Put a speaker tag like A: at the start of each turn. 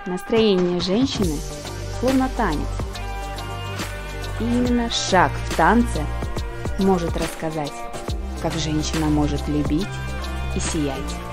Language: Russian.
A: Настроение женщины словно танец. И именно шаг в танце может рассказать, как женщина может любить и сиять.